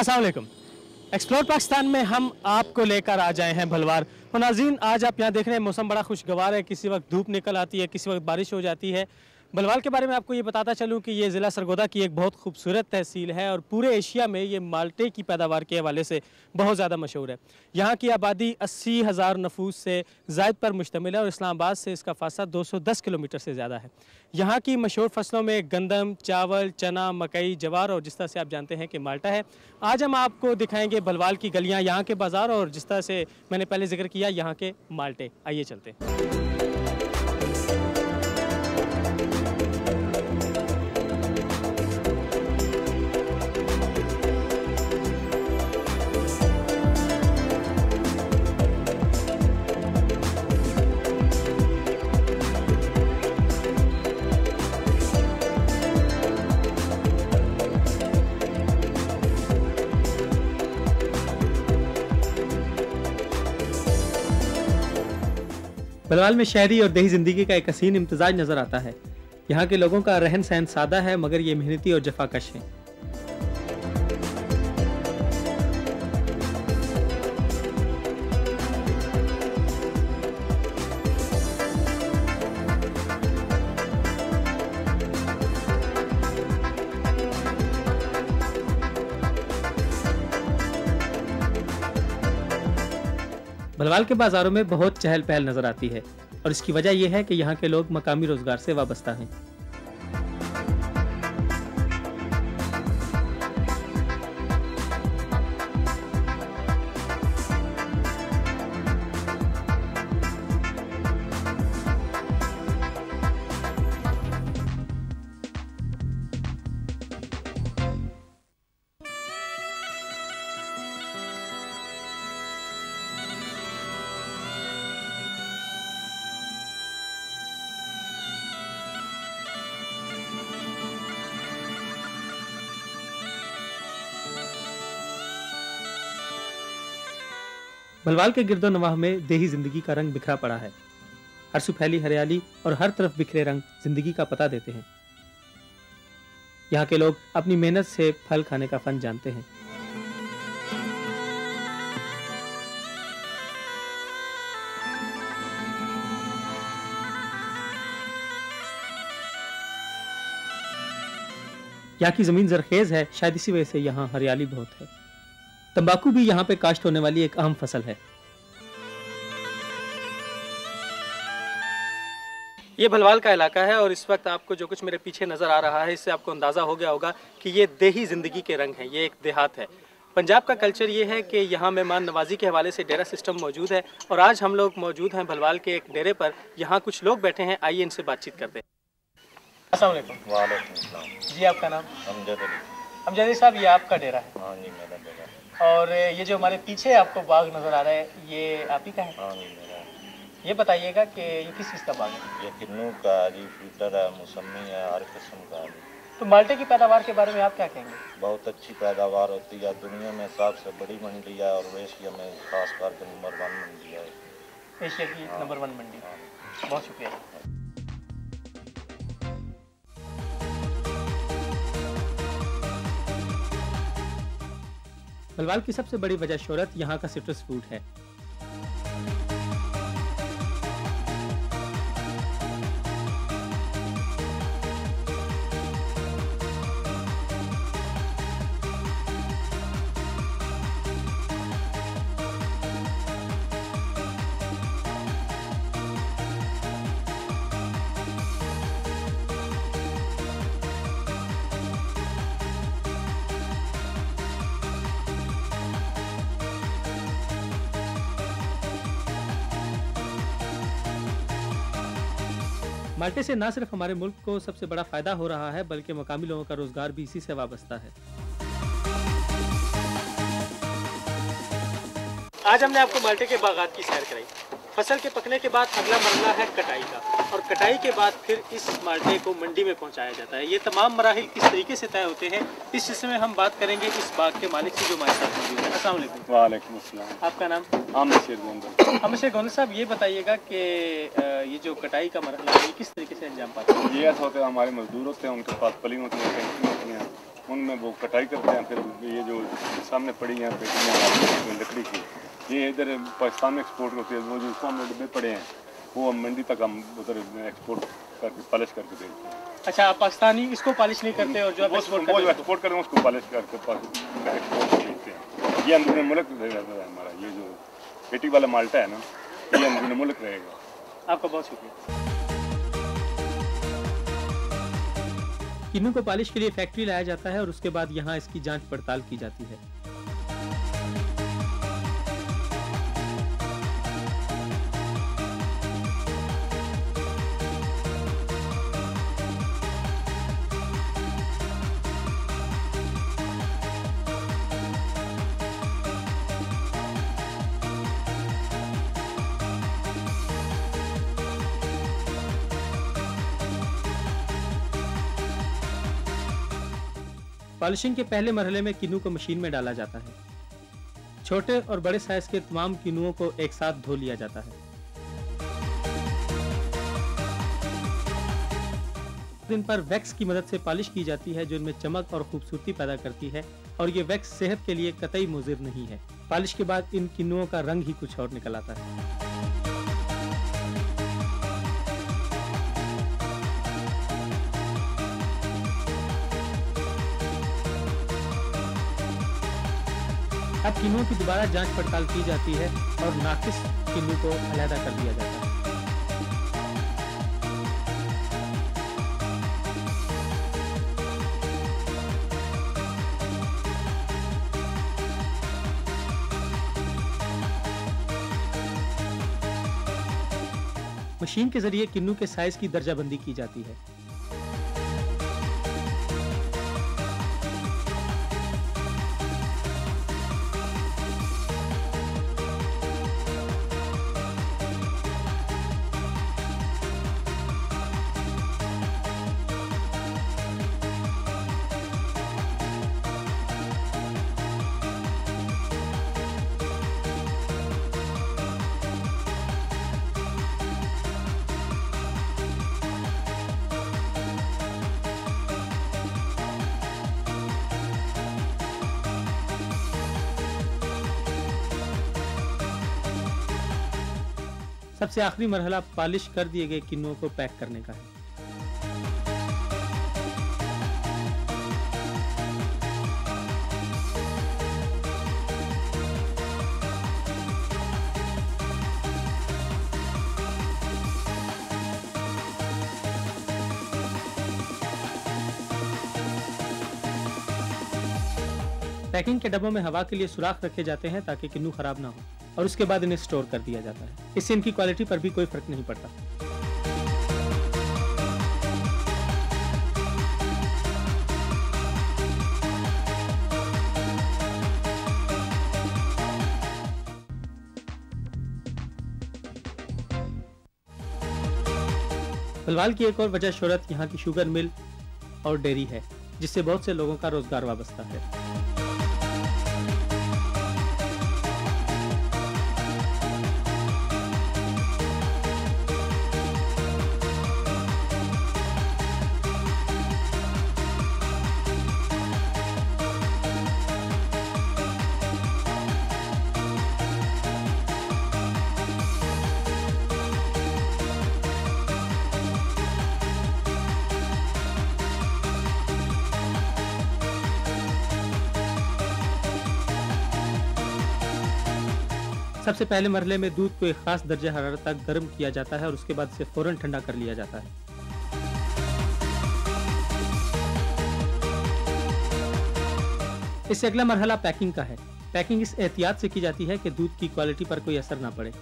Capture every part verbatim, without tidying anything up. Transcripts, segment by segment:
अस्सलाम वालेकुम। एक्सप्लोर पाकिस्तान में हम आपको लेकर आ जाए हैं भलवाल। और नाज़रीन, आज आप यहाँ देख रहे हैं मौसम बड़ा खुशगवार है। किसी वक्त धूप निकल आती है, किसी वक्त बारिश हो जाती है। भलवाल के बारे में आपको ये बताता चलूँ कि ये ज़िला सरगोदा की एक बहुत खूबसूरत तहसील है और पूरे एशिया में ये माल्टे की पैदावार के हवाले से बहुत ज़्यादा मशहूर है। यहाँ की आबादी अस्सी हज़ार नफूस से ज़ायद पर मुश्तमिल है और इस्लामाबाद से इसका फासला दो सौ दस किलोमीटर से ज़्यादा है। यहाँ की मशहूर फसलों में गंदम, चावल, चना, मकई, जवार और जिस तरह से आप जानते हैं कि माल्टा है। आज हम आपको दिखाएंगे भलवाल की गलियाँ, यहाँ के बाज़ार और जिस तरह से मैंने पहले जिक्र किया यहाँ के माल्टे। आइए चलते हैं। भलवाल में शहरी और देही ज़िंदगी का एक हसीन इम्तिजाज नज़र आता है। यहाँ के लोगों का रहन सहन सादा है, मगर ये मेहनती और जफाकश हैं। भलवाल के बाज़ारों में बहुत चहल पहल नज़र आती है और इसकी वजह यह है कि यहाँ के लोग मकामी रोज़गार से वाबस्ता हैं। भलवाल के गिरदो नवाह में देही जिंदगी का रंग बिखरा पड़ा है। हर सुफैली हरियाली और हर तरफ बिखरे रंग जिंदगी का पता देते हैं। यहाँ के लोग अपनी मेहनत से फल खाने का फन जानते हैं। यहाँ की जमीन जरखेज है, शायद इसी वजह से यहाँ हरियाली बहुत है। तंबाकू भी यहाँ पे काश्त होने वाली एक अहम फसल है। ये भलवाल का इलाका है और इस वक्त आपको जो कुछ मेरे पीछे नज़र आ रहा है, इससे आपको अंदाज़ा हो गया होगा कि ये देही ज़िंदगी के रंग हैं। ये एक देहात है। पंजाब का कल्चर ये है कि यहाँ मेहमान नवाजी के हवाले से डेरा सिस्टम मौजूद है और आज हम लोग मौजूद हैं भलवाल के एक डेरे पर। यहाँ कुछ लोग बैठे हैं, आइए इनसे बातचीत करते हैं। अस्सलाम वालेकुम। वालेकुम सलाम। जी, आपका नाम? अमजद अली। अमजद अली साहब, ये आपका डेरा है? हाँ जी, मेरा डेरा। और ये जो हमारे पीछे आपको बाग नज़र आ रहा है, ये आप ही का है? हाँ जी, मेरा। ये बताइएगा कि ये किस चीज़ का बाग है? ये किन्नू का जी, फिल्टर है, मौसमी है, हर किस्म का है। तो माल्टे की पैदावार के बारे में आप क्या कहेंगे? बहुत अच्छी पैदावार होती है। दुनिया में सबसे बड़ी मंडी है और एशिया में खास करके नंबर वन मंडी है। एशिया की नंबर वन मंडी। बहुत शुक्रिया। भलवाल की सबसे बड़ी वजह शोहरत यहाँ का सिट्रस फ्रूट है। माल्टे से न सिर्फ हमारे मुल्क को सबसे बड़ा फायदा हो रहा है, बल्कि मकामी लोगों का रोजगार भी इसी से वाबस्ता है। आज हमने आपको माल्टे के बागात की सैर कराई। फसल के पकने के बाद अगला मरहला है कटाई का, और कटाई के बाद फिर इस माल्टे को मंडी में पहुंचाया जाता है। ये तमाम मराहिल किस तरीके से तय होते हैं, इस सिलसिले में हम बात करेंगे इस बाग के मालिक से जो हमारे साथ मौजूद है। अस्सलाम वालेकुम। वालेकुम अस्सलाम। आपका नाम? अमशेर गोंदल। अमशेर गोंदल साहब, ये बताइएगा कि ये जो कटाई का मरहला है ये किस तरीके से अंजाम पाता है? ये ऐसा होता है, हमारे मजदूर होते हैं, उनके पास पली होती है, होती हैं, उनमें वो कटाई करते हैं। फिर ये जो सामने पड़ी हैं पेटियाँ लकड़ी की, ये इधर पाकिस्तान में एक्सपोर्ट होती है। वो जो सामने डब्बे पड़े हैं वो हम मंडी तक हम उधर एक्सपोर्ट करके पॉलिश करके भेजते हैं। अच्छा, आप पाकिस्तानी इसको पॉलिश नहीं करते और जो आप एक्सपोर्ट करते हैं एक्सपोर्ट करते हैं उसको पॉलिश करके एक्सपोर्ट भेजते हैं। ये अंदरूनी मुल्क रहेगा हमारा, ये जो पेटी वाला माल्टा है ना, ये अंदरूनी मुल्क रहेगा। आपका बहुत शुक्रिया। किन्नू को पॉलिश के लिए फैक्ट्री लाया जाता है और उसके बाद यहाँ इसकी जांच पड़ताल की जाती है। पॉलिशिंग के पहले मरहले में किन्नू को मशीन में डाला जाता है। छोटे और बड़े साइज के तमाम किन्नुओं को एक साथ धो लिया जाता है। दिन पर वैक्स की मदद से पॉलिश की जाती है जो इनमें चमक और खूबसूरती पैदा करती है, और ये वैक्स सेहत के लिए कतई मुज़िर नहीं है। पॉलिश के बाद इन किन्नुओं का रंग ही कुछ और निकल आता है। अब किन्नुओं की दोबारा जांच पड़ताल की जाती है और नाकिस किन्नू को अलहदा कर दिया जाता है। मशीन के जरिए किन्नू के साइज की दर्जाबंदी की जाती है। सबसे आखिरी मरहला पॉलिश कर दिए गए किन्नुओं को पैक करने का है। पैकिंग के डब्बों में हवा के लिए सुराख रखे जाते हैं ताकि किन्नू खराब ना हो, और उसके बाद इन्हें स्टोर कर दिया जाता है। इससे इनकी क्वालिटी पर भी कोई फर्क नहीं पड़ता। भलवाल की एक और वजह शोहरत यहाँ की शुगर मिल और डेयरी है, जिससे बहुत से लोगों का रोजगार वाबस्ता है। सबसे पहले मरहले में दूध को एक खास दर्जे हरारत तक गर्म किया जाता है और उसके बाद इसे फौरन ठंडा कर लिया जाता है। इससे अगला मरहला पैकिंग का है। पैकिंग इस एहतियात से की जाती है कि दूध की क्वालिटी पर कोई असर ना पड़े।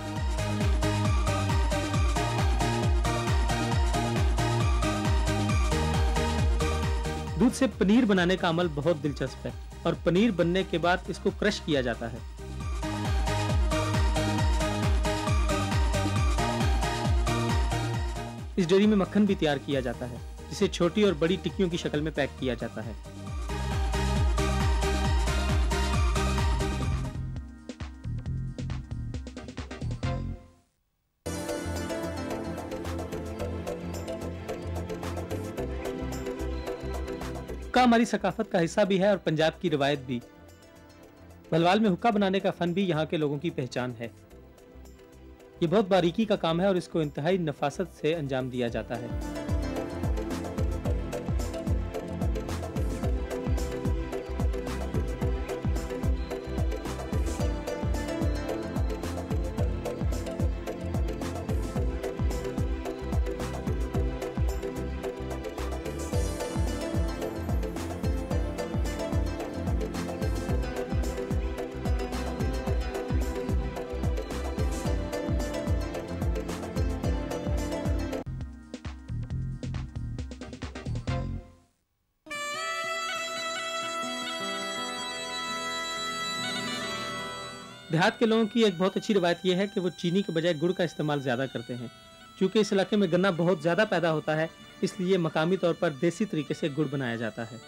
दूध से पनीर बनाने का अमल बहुत दिलचस्प है, और पनीर बनने के बाद इसको क्रश किया जाता है। इस डेयरी में मक्खन भी तैयार किया जाता है, जिसे छोटी और बड़ी टिक्कियों की शक्ल में पैक किया जाता है। हुक्का हमारी सकाफत का हिस्सा भी है और पंजाब की रिवायत भी। भलवाल में हुक्का बनाने का फन भी यहाँ के लोगों की पहचान है। ये बहुत बारीकी का काम है और इसको इंतहाई नफासत से अंजाम दिया जाता है। देहात के लोगों की एक बहुत अच्छी रवायत यह है कि वो चीनी के बजाय गुड़ का इस्तेमाल ज़्यादा करते हैं। क्योंकि इस इलाके में गन्ना बहुत ज़्यादा पैदा होता है, इसलिए मकामी तौर पर देसी तरीके से गुड़ बनाया जाता है।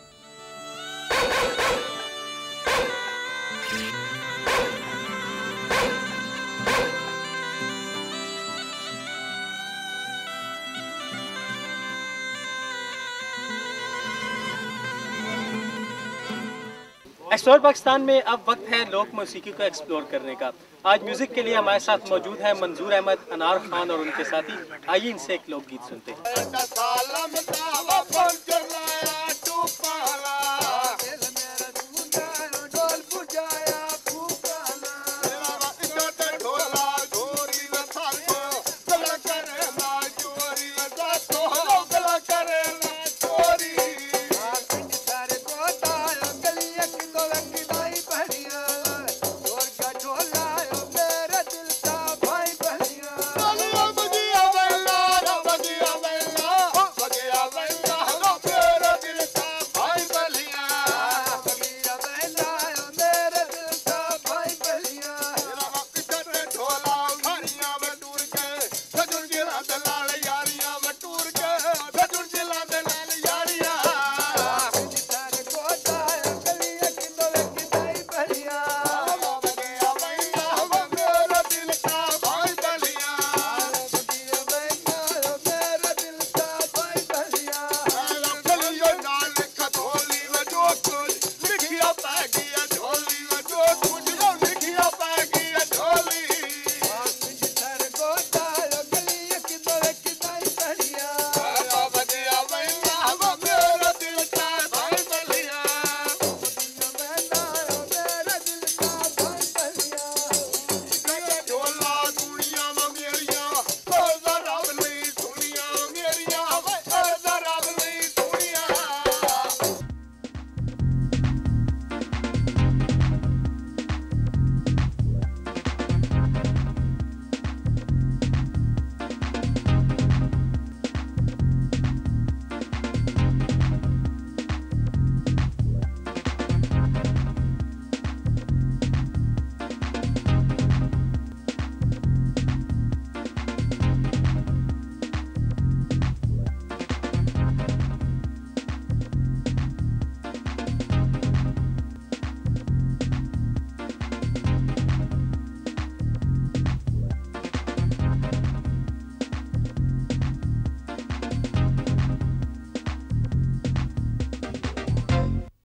एक्सप्लोर पाकिस्तान में अब वक्त है लोक मौसीकी को एक्सप्लोर करने का। आज म्यूजिक के लिए हमारे साथ मौजूद है मंजूर अहमद, अनार खान और उनके साथी। आइए इनसे एक लोकगीत सुनते हैं।